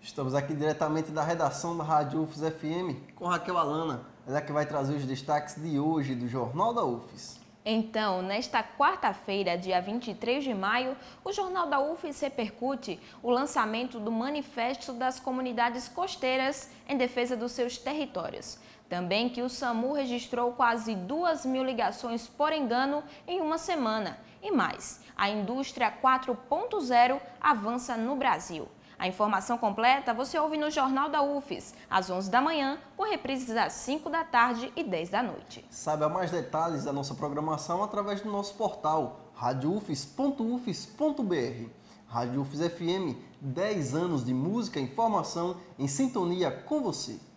Estamos aqui diretamente da redação da Rádio UFES FM com Raquel Alana. Ela que vai trazer os destaques de hoje do Jornal da UFES. Então, nesta quarta-feira, dia 23 de maio, o Jornal da UFES repercute o lançamento do Manifesto das Comunidades Costeiras em defesa dos seus territórios. Também que o SAMU registrou quase 2.000 ligações por engano em uma semana. E mais, a indústria 4.0 avança no Brasil. A informação completa você ouve no Jornal da UFES, às 11 da manhã, com reprises às 5 da tarde e 10 da noite. Saiba mais detalhes da nossa programação através do nosso portal radioufes.ufes.br. Rádio UFES FM, 10 anos de música e informação em sintonia com você.